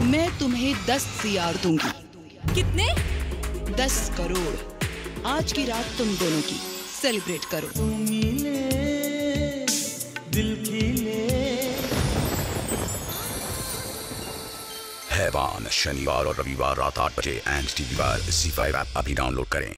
मैं तुम्हें 10 CR दूंगी। कितने? 10 करोड़। आज की रात तुम दोनों की सेलिब्रेट करो। दिल खिले। हैवान शनिवार और रविवार रात 8 बजे एंड टीवी पर ZEE5 ऐप अभी डाउनलोड करें।